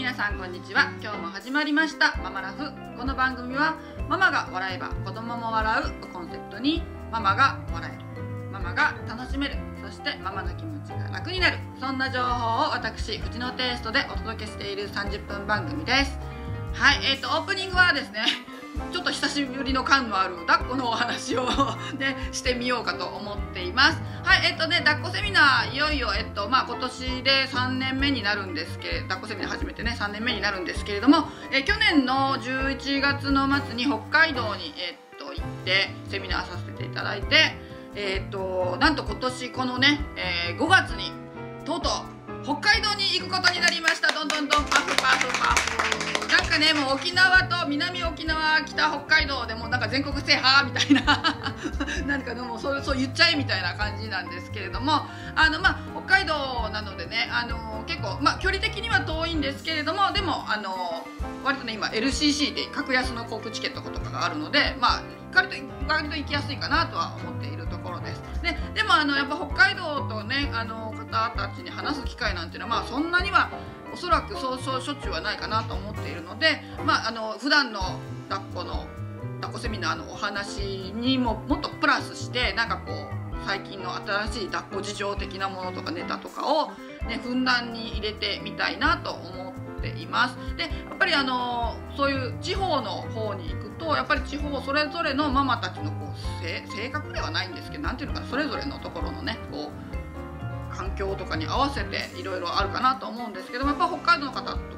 皆さんこんにちは。今日も始まりましたママラフ。この番組はママが笑えば子供も笑うをコンセプトに、ママが笑える、ママが楽しめる、そしてママの気持ちが楽になる、そんな情報を私藤のテイストでお届けしている30分番組です。はい、オープニングはですね、ちょっと久しぶりの感のある抱っこのお話をねしてみようかと思っています。はい、抱っこセミナーいよいよ今年で3年目になるんですけれど、抱っこセミナー始めてね3年目になるんですけれども、去年の11月の末に北海道に行ってセミナーさせていただいて、なんと今年このね、5月にとうとう北海道に行くことになりました。どんどんどんパフパフパフ。なんかね、もう沖縄と南沖縄、北北海道でもなんか全国制覇みたいななんかもうそう言っちゃえみたいな感じなんですけれども、北海道なのでね、結構距離的には遠いんですけれども、でも割とね今 LCC で格安の航空チケットとかがあるので、割と行きやすいかなとは思っているところです。でもやっぱ北海道とね方たちに話す機会なんていうのはそんなにはおそらくそうしょっちゅうはないかなと思っているので、普段の抱っこセミナーのお話にもっとプラスして、なんかこう最近の新しい抱っこ事情的なものとかネタとかを、ね、ふんだんに入れてみたいなと思っています。でやっぱりそういう地方の方に行くと、やっぱり地方それぞれのママたちのこう性格ではないんですけど、なんていうのかな、それぞれのところのねこう環境とかに合わせていろいろあるかなと思うんですけども、やっぱ北海道の方とかって、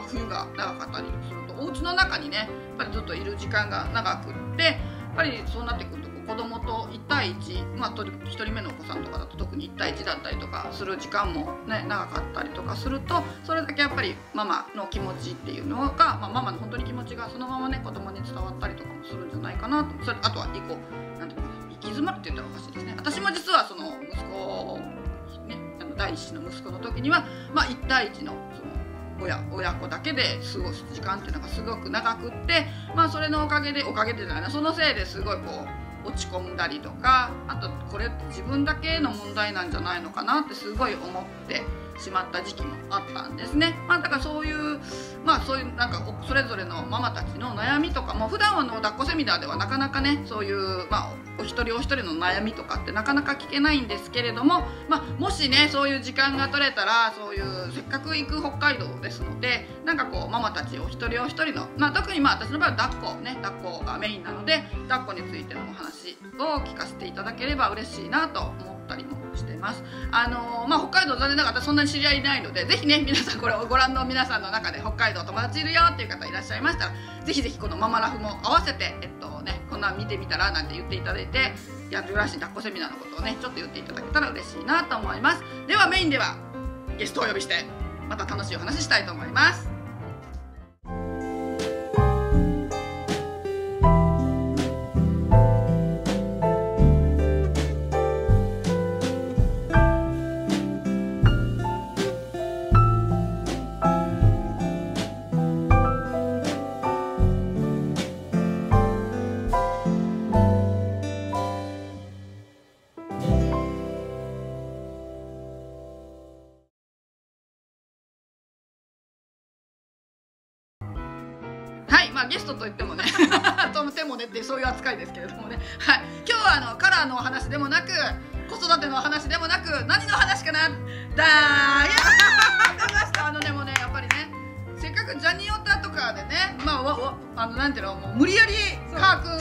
冬が長かったりするとお家の中にねやっぱりずっといる時間が長くって、やっぱりそうなってくると子供と1対1、1人目のお子さんとかだと特に1対1だったりとかする時間もね長かったりとかすると、それだけやっぱりママの気持ちっていうのが、ママの本当に気持ちがそのままね子供に伝わったりとかもするんじゃないかなと。それあとはなんていうのかな、行き詰まるって言ったらおかしいですね。私も実はその息子第一子の息子の時には、1対1の親子だけで過ごす時間っていうのがすごく長くって、それのおかげでじゃないな、そのせいですごいこう落ち込んだりとか、あとこれって自分だけの問題なんじゃないのかなってすごい思ってしまった時期もあったんですね。だからそういうなんかそれぞれのママたちの悩みとかも普段の抱っこセミナーではなかなかねそういうお一人お一人の悩みとかってなかなか聞けないんですけれども、もしねそういう時間が取れたら、そういうせっかく行く北海道ですので、なんかこうママたちお一人お一人の、特に私の場合は抱っこがメインなので、抱っこについてのお話を聞かせていただければ嬉しいなと思ったりもしてます。北海道残念ながらそんなに知り合いいないので、ぜひね皆さんこれをご覧の皆さんの中で北海道友達いるよっていう方いらっしゃいましたら、ぜひぜひこのママラフも合わせてこんなん見てみたらなんて言っていただいて、やるらしい抱っこセミナーのことをねちょっと言っていただけたら嬉しいなと思います。ではメインではゲストをお呼びしてまた楽しいお話したいと思います。ゲストといってもねとてもねってそういう扱いですけれどもね、はい、今日はカラーのお話でもなく子育ての話でもなく、何の話かな、出ましたもうねやっぱりね、せっかくジャニオタとかでねなんていうの、もう無理やりカー君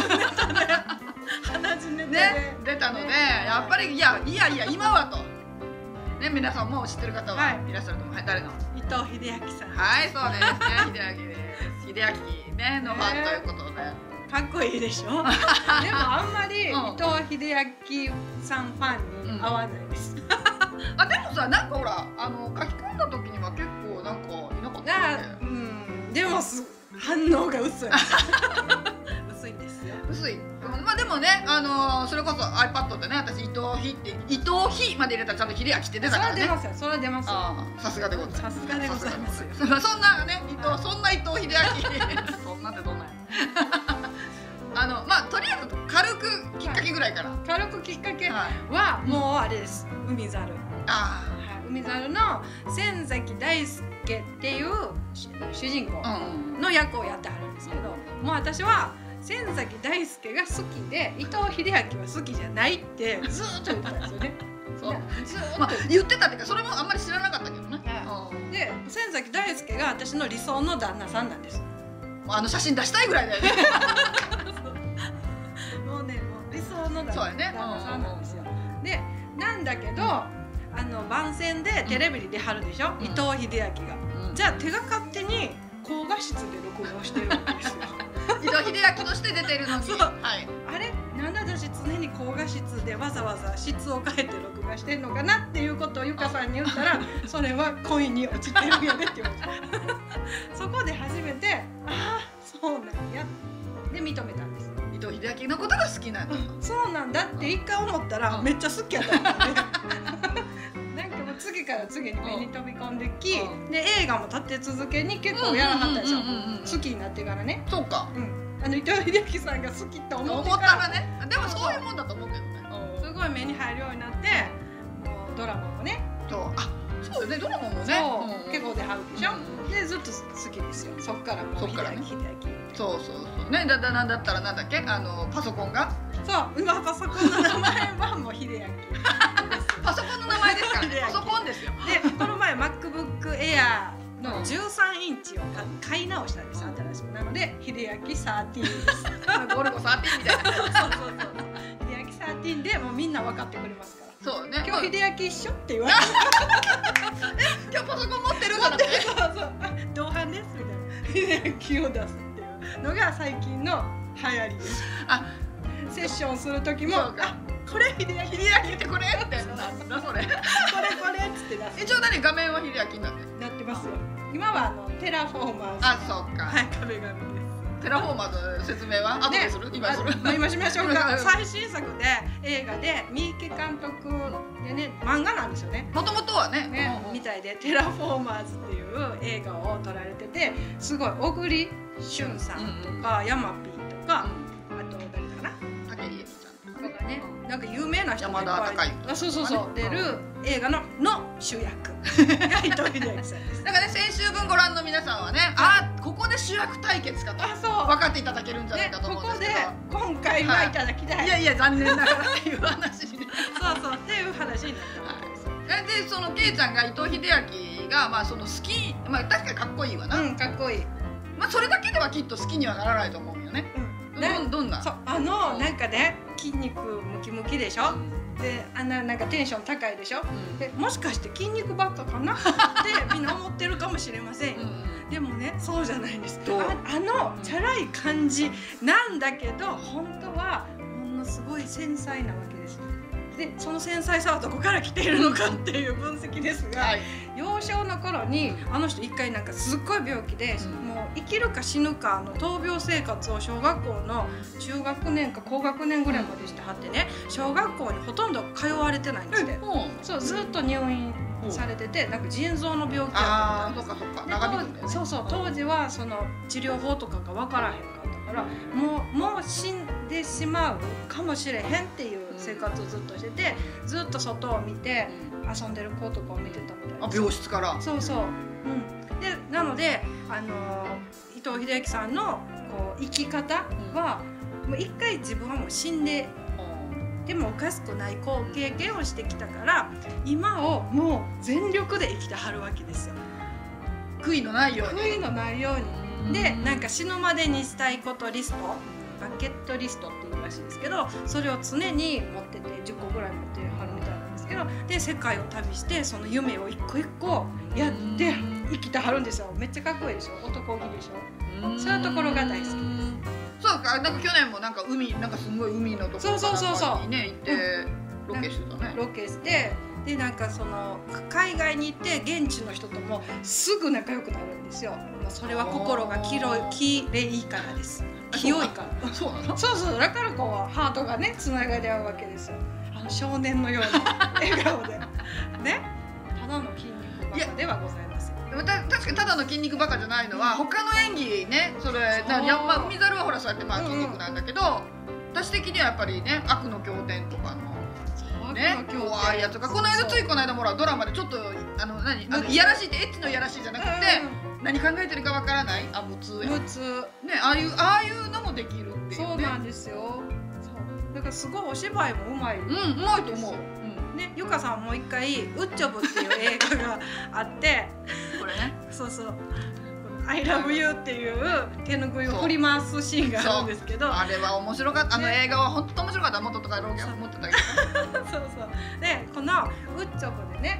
鼻血ね出たので、やっぱりいや今はとね、皆さんもう知ってる方はいらっしゃると思う。はい、誰の？ 伊藤英明さん。 はい、そうですね、秀明です。秀明ねのファンということで、 かっこいいでしょ。でもあんまり伊藤英明さんファンに合わないです。 でもさ、なんかほら書き込んだ時には結構なんかいなかったよね。 でも反応が薄い。薄いんですよ。 薄い。でもね、それこそ iPad でね、私伊藤比まで入れたらちゃんと秀明って出たからね。 それは出ますよ。 さすがでございます。 さすがでございますよ。 そんなねそんな伊藤秀明そんなってどんなんや。とりあえず軽くきっかけぐらいから。 軽くきっかけはもうあれです。海猿。海猿のの千崎大輔っていう主人公の役をやってはるんですけど、もう私は千崎大輔が好きで伊藤英明は好きじゃないってずっと言ってたんですよね。 そうまあ言ってたっていうかそれもあんまり知らなかったけどね。 で千崎大輔が私の理想の旦那さんなんです。 あの写真出したいぐらいだよね。 もうね、もう理想の旦那さんなんですよ。で、なんだけど番宣でテレビに出はるでしょ、伊藤英明が。じゃあ手が勝手に高画質で録画してるわけですよ。 伊藤英明として出てるのに。 そう、はい、あれなんで私常に高画質でわざわざ質を変えて録画してんのかなっていうことをゆかさんに言ったらそれは恋に落ちてるよねって言われた。そこで初めてああそうなんやで認めたんです。 伊藤英明のことが好きなんだ。 そうなんだって一回思ったらめっちゃ好きやったんですよね。なんかもう次から次に目に飛び込んでき、で映画も立て続けに結構やらはったんですよ。好きになってからね。 そうか。 伊藤英明さんが好きって思ってかららね。でもそういうもんだと思うけどね。 すごい目に入るようになって、もうドラマもね。 そうよね、ドラマもね。 結構出はるでしょ。でずっと好きですよ。そっからもう秀明。 そうね。なんだったらなんだっけ、パソコンが。 そう今パソコンの名前はもう秀明。 パソコンの名前ですからね。パソコンですよ。 でこの前 MacBook Airの13インチを買い直したんです、新しく。なので秀明13です。 ゴルゴ13みたいな。そう秀明13でもうみんな分かってくれますから。 そうね。 今日秀明一緒って言われて。 今日パソコン持ってるからね。 そう同伴ですみたいな。秀明を出すっていうのが最近の流行りです。セッションする時もこれ秀明ってこれってなんだそれ。これっつって出す。 一応画面は秀明になってますよ。今はテラフォーマーズ。 そうか。 はい壁紙です。 テラフォーマーズ説明は後でする？今する？ 今しましょうか。最新作で映画で三池監督でね、漫画なんですよね。 もともとはねみたいでテラフォーマーズっていう映画を撮られてて、すごい小栗旬さんとか山 P とか、あと誰だかな、 武井絵美ちゃんとかね、なんか有名な人がいっぱい。 山田孝之。 そう出る映画の主役が伊藤英明さんです。 だからね、先週分ご覧の皆さんはね、ここで主役対決かと分かっていただけるんじゃないかと思うんですけど、 ここで今回はいただきたい。 いや残念ながらっていう話に。 そうっていう話になったわけです。 でそのケイちゃんが伊藤英明がその好き、確かにかっこいいわな。 かっこいい。 それだけではきっと好きにはならないと思うよね。どんな？ なんかね、筋肉ムキムキでしょ。でなんかテンション高いでしょ。でもしかして筋肉ばっかかなってみんな思ってるかもしれませんよ。でもね、そうじゃないんです。チャラい感じなんだけど本当はものすごい繊細なわけです。でその繊細さはどこから来ているのかっていう分析ですが、幼少の頃にあの人一回なんかすっごい病気で、もう生きるか死ぬかの闘病生活を小学校の中学年か高学年ぐらいまでしてはってね、小学校にほとんど通われてないんですって。そうずっと入院されてて、なんか腎臓の病気やったみたいです。当時はその治療法とかが分からへんかったから、もう死んでしまうかもしれへんっていう生活をずっとしてて、ずっと外を見て遊んでる子とかを見てたみたいな。 病室から。 そう。でなので伊藤英明さんのこう生き方は、もう一回自分はもう死んででもおかしくない経験をしてきたから、今をもう全力で生きてはるわけですよ。 悔いのないように。 でなんか死ぬまでにしたいことリスト、バケットリストっていうらしいですけど、それを常に持ってて10個ぐらい持ってはるみたいなんですけど、で世界を旅してその夢を一個一個やって生きてはるんですよ。めっちゃかっこいいでしょ、男気でしょ。そういうところが大好きです。 そうか、なんか去年もなんかすごい海のところにね行ってロケしてたね。 ロケしてでなんかその海外に行って現地の人ともすぐ仲良くなるんですよ。それは心がきれいからです。清いから。 そうなの？ そうだからこうハートがねつながり合うわけですよ。少年のような笑顔でね。ただの筋肉バカではございません。 確かにただの筋肉バカじゃないのは他の演技ね、それ海猿はほらそうやって筋肉なんだけど、私的にはやっぱりね悪の経典とかのね、怖いやつがこの間ついこの間もらドラマでちょっといやらしいってエッチのいやらしいじゃなくて何考えてるかわからない無痛やね、ああいうのもできるっていうね。 そうなんですよ。だからすごいお芝居もうまい。 うまいと思う。 ね、ゆかさんも一回「ウッチョブ」っていう映画があってこれね、 そうそう「I love you」っていう手ぬぐいを振り回すシーンがあるんですけど、 あれは面白かった。映画は本当面白かった。元とかローキャン持ってたけどそうそうでこのウッチョブでね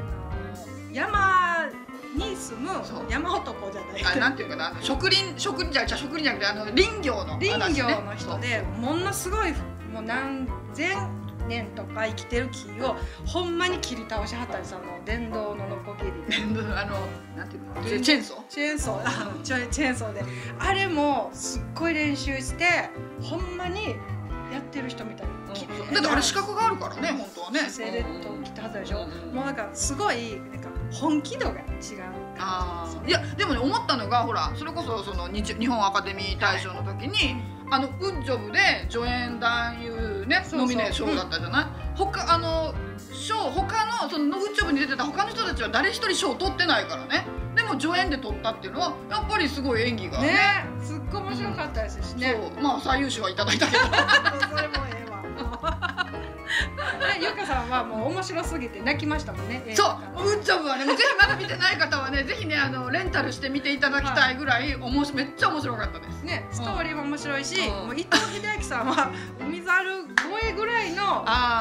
山に住む山男じゃないなんていうかな、植林じゃなくて林業の人でものすごいもう何千年とか生きてる木をほんまに切り倒しはったり、その電動のノコギリなんていうの、チェーンソーであれもすっごい練習してほんまにやってる人みたいな。 だってあれ資格があるからね、本当はね。 セレット着たはずでしょ。もうなんかすごいなんか本気度が違う。 いやでもね、思ったのがほら、それこそ日本アカデミー大賞の時にウッジョブで助演男優ねノミネート賞だったじゃない。他のそのウッジョブに出てた他の人たちは誰一人賞取ってないからね。でも助演で取ったっていうのはやっぱりすごい演技がね、 すっごい面白かったですしね。 まあ最優秀はいただいたけどそれもええわゆかさんはもう面白すぎて泣きましたもんね。 そう、ウッジョブはね、ぜひまだ見てない方はね、ぜひねレンタルして見ていただきたいぐらいめっちゃ面白かったですね。ストーリーも面白いし、もう伊藤英明さんは海猿声ぐらいの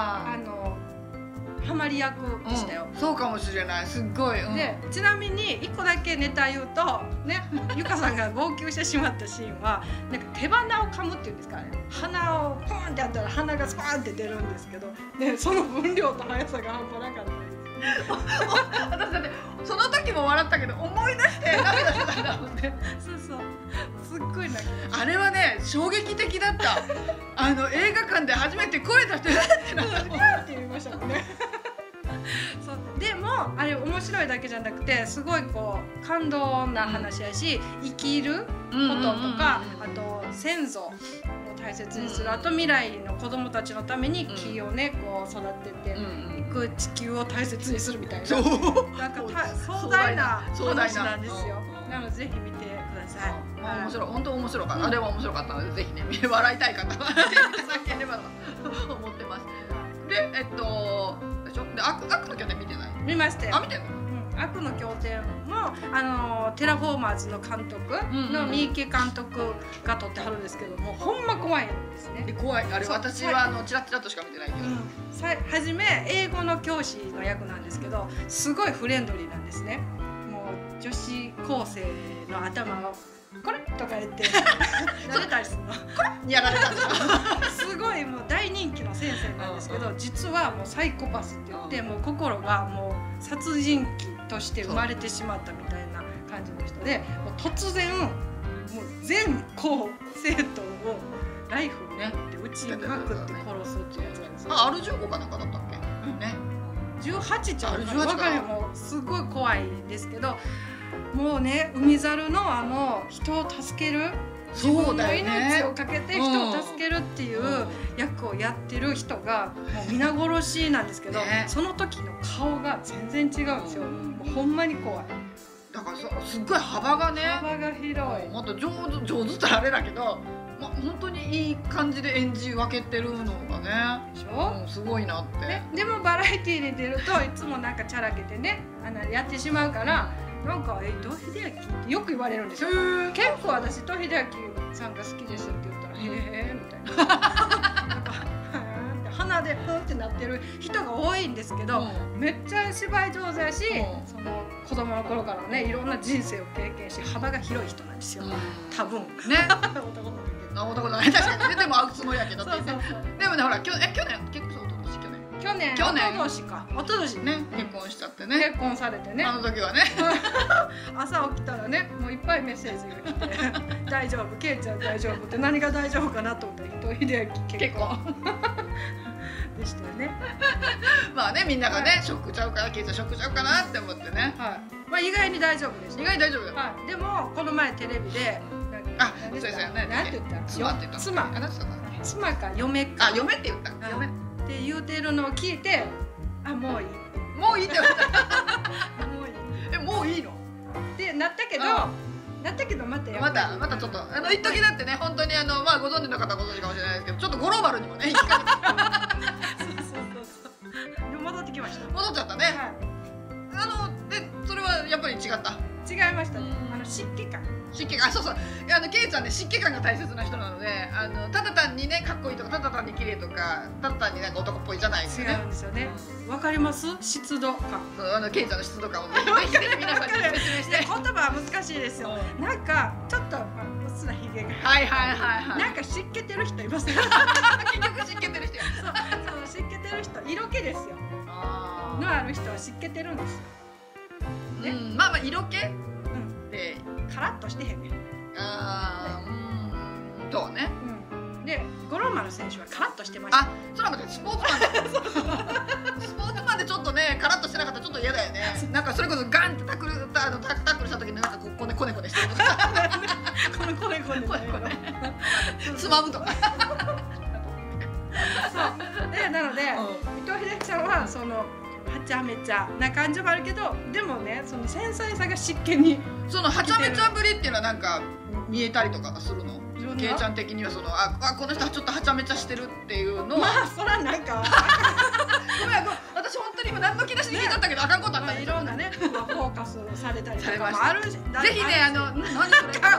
ハマり役でしたよ。 そうかもしれない。すっごい。 でちなみに1個だけネタ言うとね、ゆかさんが号泣してしまったシーンはなんか手鼻を噛むっていうんですかね、鼻をポンってやったら鼻がスパーンって出るんですけど、ね、その分量と速さが半端なかった。 私だってその時も笑ったけど思い出して涙してたんだもんね。 そうそう、すっごい泣きました。 あれはね衝撃的だった。映画館で初めて声出してってなったって言いましたもんね。そうでもあれ面白いだけじゃなくてすごいこう感動な話やし、生きることとか、あと先祖を大切にする、あと未来の子供たちのために木をねこう育てていく地球を大切にするみたいな、なんか壮大な話なんですよ。なのでぜひ見てください。 面白い、本当面白かった。あれは面白かったのでぜひね笑いたい方は見ていただければと思ってます。でで悪の拠点見てない？ 見ましたよ。 見てんの？ 悪の拠点もテラフォーマーズの監督の三池監督が撮ってはるんですけども、ほんま怖いんですね。 怖い。あれ私はチラッチラッとしか見てないけど、 初め英語の教師の役なんですけど、すごいフレンドリーなんですね。もう女子高生の頭をこれとか言って撫でたりするの。これやられたんだ。 すごいもう大人気の先生なんですけど、実はもうサイコパスって言って、もう心がもう殺人鬼として生まれてしまったみたいな感じの人で、もう突然もう全校生徒をライフルねって撃ちまくって殺すっていうやつなんですよ。 R15かなんかだったっけ？ね。 18ちゃうか分かるよ。もうすごい怖いですけど。もうね、海猿の人を助ける、自分の命をかけて人を助けるっていう役をやってる人がもう皆殺しなんですけど、その時の顔が全然違うんですよ。もうほんまに怖い。 だからすっごい幅が広い。 もっと上手ったらあれだけど、本当にいい感じで演じ分けてるのがね、 でしょ？ すごいなって。 でもバラエティーに出るといつもなんかチャラけてねやってしまうから。なんか伊藤英明ってよく言われるんですよ。結構私伊藤英明さんが好きですって言ったら「へえ」みたいな鼻でふんってなってる人が多いんですけど、めっちゃ芝居上手やし、その子供の頃からねいろんな人生を経験し幅が広い人なんですよ。多分ね。男のね、確かにね。でも会うつもりやけどって言って。でもねほら去年結構去年一昨年ね結婚しちゃってね。 結婚されてね。 あの時はね。 朝起きたらねもういっぱいメッセージが来て「大丈夫、ケイちゃん大丈夫」って何が大丈夫かなと思ったら伊藤英明結婚でしたよね。 まあね、みんながねショックちゃうから、ケイちゃんショックちゃうかなって思ってね。 まあ意外に大丈夫でした。 意外に大丈夫よ。 でもこの前テレビでそうですよね。 なんて言った？ 妻って言った。 妻か嫁か。 嫁って言った。嫁。 って言うてるのを聞いて、あ、もういい、 もういいって言われた。 もういいもういいのってなったけど、またまたちょっと一時だってね、本当にまあご存知の方はご存知かもしれないですけど、ちょっとグローバルにもね引っかかってで戻ってきました。 戻っちゃったね。でそれはやっぱり違った。 違いましたね。湿気感。そうそう、ケイちゃんね、湿気感が大切な人なので、ただ単にねかっこいいとか、ただ単に綺麗とか、ただ単になんか男っぽいじゃないですよね。 違うんですよね。わかります？湿度感。 ケイちゃんの湿度感をぜひ皆さんに説明して。 言葉は難しいですよ。なんかちょっとうっすらひげが。 はい。 なんか湿気てる人いますね。 結局湿気てる人や。 そう湿気てる人、色気ですよ。のある人は湿気てるんですよ。 まあ色気。でカラッとしてへんねん。 そうね。 で五郎丸選手はカラッとしてました。 あ、それはスポーツマンだ。スポーツマンでちょっとねカラッとしてなかったらちょっと嫌だよね。なんかそれこそガンってタックルした時になんかこねこねしてるとか。こねつまむとか。 そうで、なので伊藤英明さんはそのはちゃめちゃな感じもあるけど、でもねその繊細さが湿気に、 そのはちゃめちゃぶりっていうのはなんか見えたりとかするの？ケイちゃん的にはそのこの人はちょっとはちゃめちゃしてるっていうのは、 まあそらなんかごめん私本当に今何の気なしに聞いちゃったけど、あかんことあった。 いろんなねフォーカスされたりとかもあるし、ぜひね何それ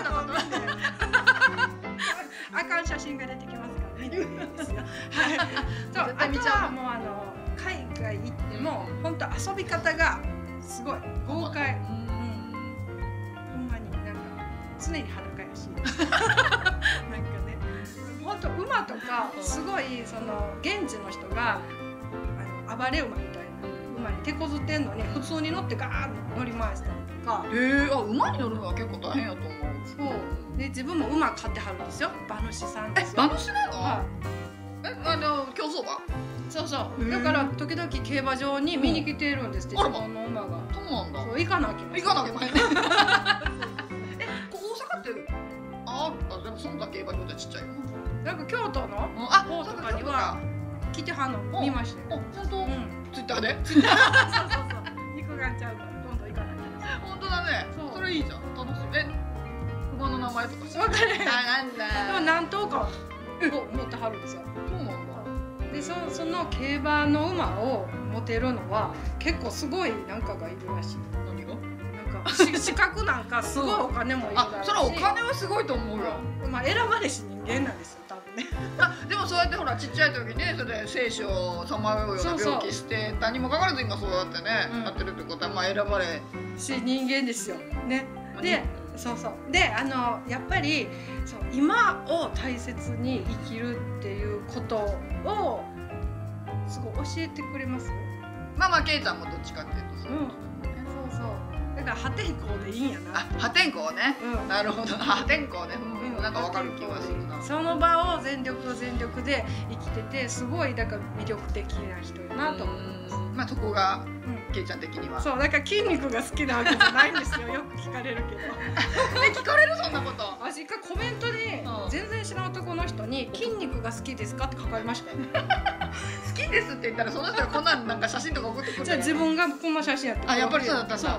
あかん写真が出てきますから見ていいですよ。そう、あとはもう海外行っても本当遊び方がすごい豪快。ほんまになんか常に裸やし、なんかね、本当馬とかすごいその現地の人が暴れ馬みたいな馬に手こずってんのに普通に乗ってガーッと乗り回したりとか。 馬に乗るのは結構大変やと思う。 そうで自分も馬買ってはるんですよ。馬主さんですよ。 馬主なの？競走馬？ そうだから時々競馬場に見に来ているんですって、自分の馬が。 そうなんだ。 そう行かなきゃいけない。 大阪ってでもそんな競馬場じゃちっちゃいよ。 なんか京都の方とかには来てはんの見ましたよ。 本当？ツイッターで？ そう肉眼ちゃうからどんどん行かないと。 本当だね。それいいじゃん。楽しみ。馬の名前とか知らない。 分かれへん。 なんだ。 でも何頭か持ってはるんですよ。 そうなんだ。 でその競馬の馬を持てるのは結構すごいなんかがいるらしい。 何が？ なんか資格なんかすごいお金もいるだろうし。 それはお金はすごいと思うよ。 まあ選ばれし人間なんですよ多分ね。 でもそうやってほらちっちゃい時にね、それで生死をさまようような病気してたにもかかわらず今そうやってねやってるってことはまあ選ばれし人間ですよね。ででやっぱり今を大切に生きるっていうことをすごい教えてくれます。 まあケイちゃんもどっちかっていうとそうだから破天荒でいいんやな。 破天荒ね。なるほど。破天荒ね。なんかわかる気がするな。 その場を全力で生きててすごいだから魅力的な人やなと思います。 まあそこがケイちゃん的には。 そうだから筋肉が好きなわけじゃないんですよ。よく聞かれるけど。 聞かれるそんなこと。 私一回コメントで全然知らん男の人に筋肉が好きですかって書かれましたよ。 好きですって言ったらその人がこんなんか写真とか送ってくる。 じゃあ自分がこんな写真やって。 やっぱりそうだったんだ。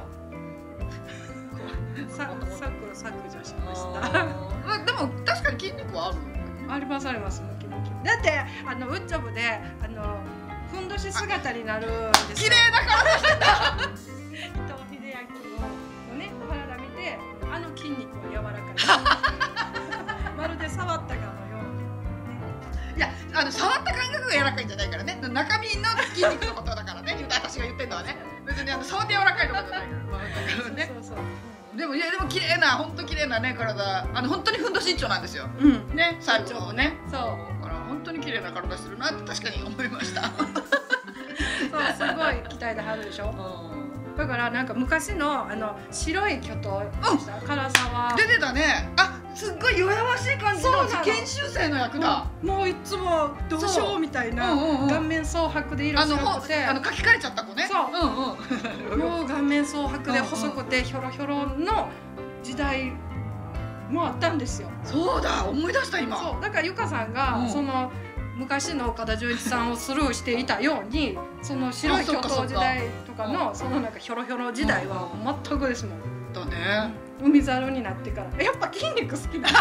削除しました。 でも確かに筋肉はある。 ありますムキムキ。だってウッジョブでふんどし姿になるんですよ。 綺麗な体してた。 伊藤英明のね体見て筋肉は柔らかい。まるで触ったかのように。 いや触った感覚が柔らかいんじゃないからね。中身の筋肉のことだからね。私が言ってるのはね。別に触って柔らかいのことじゃないからね。そう。でも綺麗な本当綺麗なね体本当にふんどし一丁なんですよ。ね最後のね。そうだから本当に綺麗な体してるなって確かに思いました。 そうすごい鍛えてはるでしょ。だからなんか昔の白い巨頭した唐沢出てたね。すっごい弱々しい感じの研修生の役だ。 もういつもどうしようみたいな顔面蒼白で色白くて書き換えちゃった子ね。 そうもう顔面蒼白で細くてひょろひょろの時代もあったんですよ。 そうだ思い出した今。 そうだからゆかさんが昔の岡田准一さんをスルーしていたようにその白い巨頭時代とかのそのなんかヒョロヒョロ時代は全くですもん。 だね。 海猿になってからやっぱ筋肉好きだ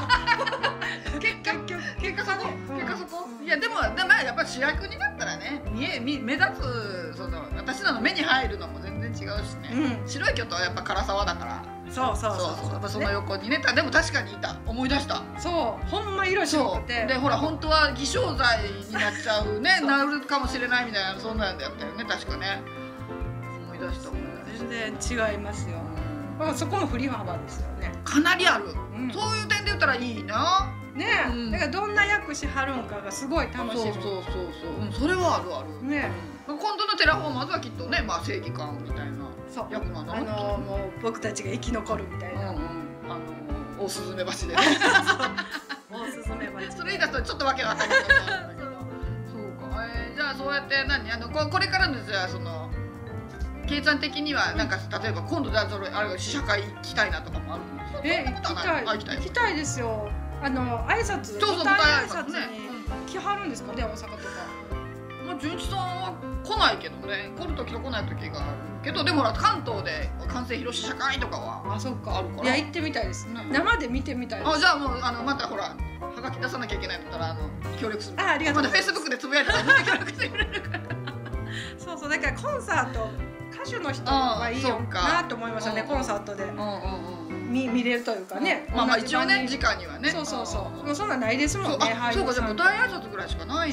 結果そこ。いやでもやっぱ主役になったらね目立つその私らの目に入るのも全然違うしね。白い巨頭はやっぱ唐沢だから。そうやっぱその横にね。でも確かにいた。思い出した。そうほんま色白くて。でほら本当は偽証罪になっちゃうねなるかもしれないみたいなそんなんだったよね確かね。思い出した。 全然違いますよ。そこも振り幅ですよね。 かなりある。そういう点で言ったらいいな。 ねえ、だからどんな役しはるんかがすごい楽しみ。 そうそれはある。ね、今度のテラフォーマーズはきっとね、まあ正義感みたいな役なんだろう。 もう僕たちが生き残るみたいな。 大スズメバチでね。 大スズメバチ。 それ言い出すとちょっとわけわかんないけど。そうか。じゃあそうやってこれからのじゃあそのケイちゃん的にはなんか例えば今度じゃあれ試写会行きたいなとかもあるの？ 行きたいですよ。挨拶舞台挨拶に来はるんですかね大阪とか。 まあ純一さんは来ないけどね。来る時と来ない時があるけどでもほら関東で完成披露試写会とかはそうかあるから。 いや行ってみたいです。生で見てみたいです。 じゃあもうまたほらはがき出さなきゃいけないんだったら協力する。 ありがとう。 またフェイスブックでつぶやいて協力してくれるから。 そうだからコンサート歌手の人がいいよなと思いましたね。コンサートで見れるというかね。 まあ一応ね時間にはね。 そうもうそんなんないですもんね。 そうかじゃあ舞台挨拶ぐらいしかない。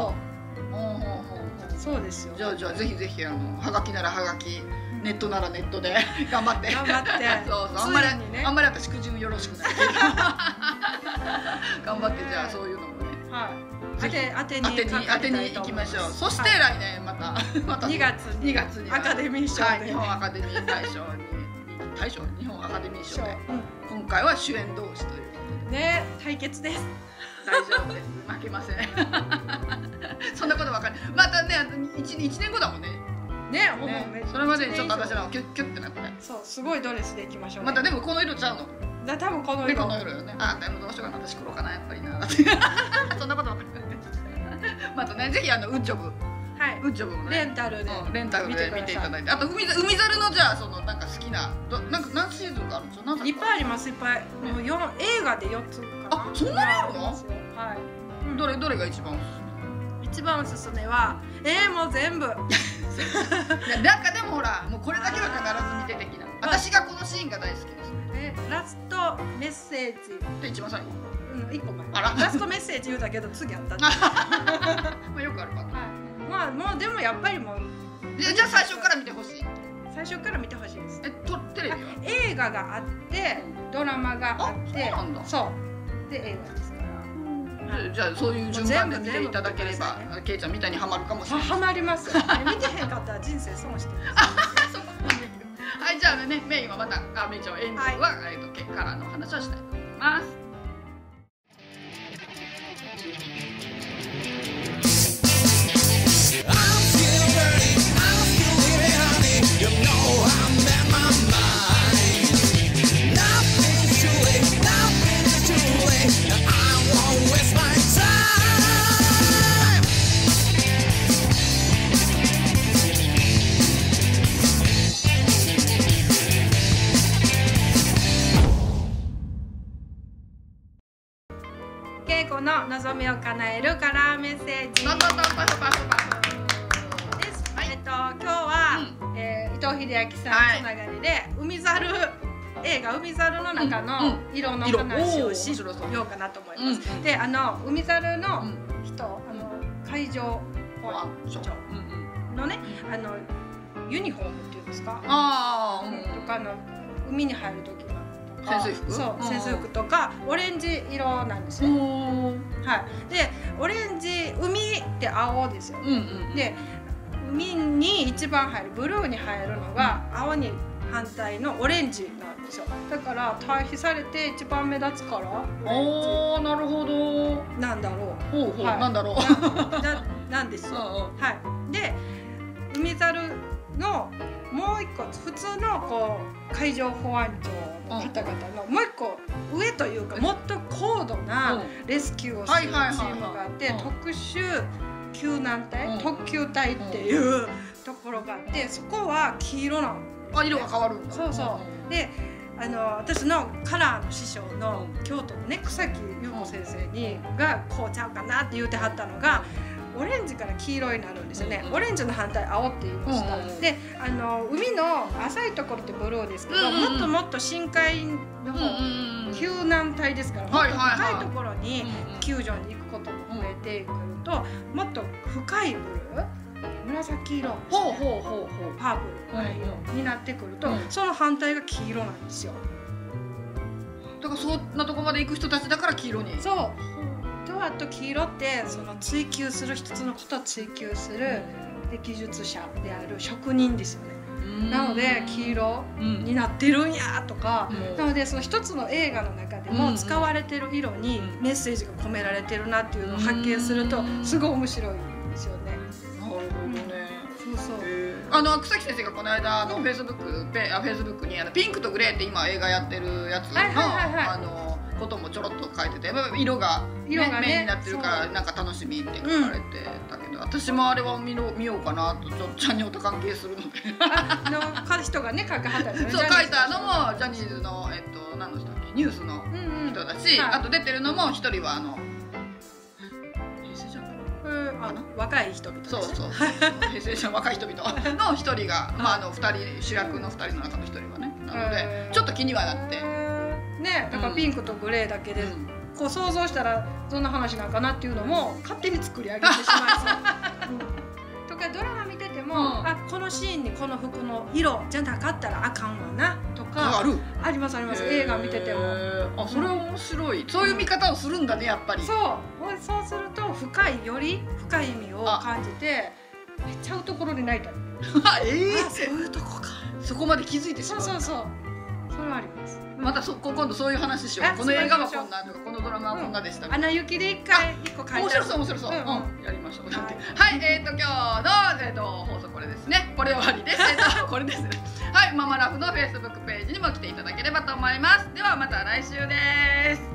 そうですよ。 じゃあぜひぜひはがきならはがきネットならネットで頑張って。そうあんまり私苦渋よろしくない。頑張ってじゃあそういうのもね。当てに行きましょう。そして来年また 2月にアカデミー賞で日本アカデミー日本アカデミー賞で今回は主演同士ということでね対決です。 大丈夫です。負けません。そんなことばかり。またね1年後だもんね。それまでにちょっと私らキュッてなって。 そうすごいドレスでいきましょう。 またでもこの色ちゃうの。 多分この色よね。でもどうしようかな私黒かなやっぱりな。そんなことばかり。またねぜひウッジョブもねレンタルで見ていただいて、あと海猿のじゃあそのなんか好きななんか何シーズンかあるんですよ。 いっぱいあります。いっぱい。もう映画で4つかな。 そんなにあるの？ はい。 どれが一番おすすめ？一番おすすめはもう全部。なんかでもほらもうこれだけは必ず見て的な。私がこのシーンが大好きです。 ラストメッセージで一番最後。 1個前。ラストメッセージ言うたけど次あった。 まあよくあるパターン。 まあもうでもやっぱりもうじゃあ最初から見てほしい。 最初から見てほしいです。 テレビは映画があってドラマがあってそうで映画ですから。 じゃあそういう順番で見ていただければケイちゃんみたいにハマるかもしれない。 ハマります。見てへんかったら人生損してます。 はいじゃあねメインはまたメイちゃんエンディングはケイからの話をしたいと思います。 の望みを叶えるカラーメッセージです。今日は、伊藤英明さんつながりで海猿映画「海猿」の中の色の話をしようかなと思います。で海猿の人海上保安庁のねユニフォームっていうんですかとか海に入る時の潜水服？ そう潜水服とかオレンジ色なんですよ。はい。でオレンジ海って青ですよ。で海に一番入るブルーに入るのが青に反対のオレンジなんですよ。だから対比されて一番目立つからオレンジ。 なるほど。 なんだろう。なんだろう。なんですよ。はい。で海猿のもう一個普通の海上保安庁方々のもう一個上というかもっと高度なレスキューをするチームがあって特殊救難隊、特救隊っていうところがあってそこは黄色なの。 あ、色が変わるんだ。 そうそう。で私のカラーの師匠の京都のね草木優子先生がこうちゃうかなって言うてはったのがオレンジから黄色になるんですよね。オレンジの反対青って言いました。で海の浅いところってブルーですけどもっともっと深海の方救難隊ですからもっと深いところに救助に行くことも増えてくるともっと深いブルー紫色パープルになってくるとその反対が黄色なんですよ。 だからそんなとこまで行く人たちだから黄色に。 そうとあと黄色ってその追求する一つのことを追求する技術者である職人ですよね。なので黄色になってるんやとか、なのでその一つの映画の中でも使われてる色にメッセージが込められてるなっていうのを発見するとすごい面白いですよね。 なるほどね。 そうそう。 草木先生がこの間フェイスブックにピンクとグレーって今映画やってるやつのこともちょろっと書いてて色がメインになってるからなんか楽しみって書かれてたけど私もあれは見ようかなとジャニオと関係するので人がね書かはったんですね。 そう書いたのもジャニーズの何の人だっけニュースの人だしあと出てるのも一人は若い人々 そうそう平成じゃ若い人々の一人が2人主役の2人の中の一人はねなのでちょっと気にはなってねだからピンクとグレーだけでこう想像したらどんな話なんかなっていうのも勝手に作り上げてしまいそうとかドラマ見ててもこのシーンにこの服の色じゃなかったらあかんわなとかありますあります映画見ててもそれは面白いそういう見方をするんだねやっぱりそうするとより深い意味を感じてめっちゃうところで泣いたそういうとこかそこまで気づいてしまうそうそれはありますまた今度そういう話しようこの映画はこんなとかこのドラマはこんなでしたアナ雪で一個書いて面白そうやりましょうはい今日の放送これですねこれ終わりですこれですはいママラフの Facebook ページにも来ていただければと思いますではまた来週です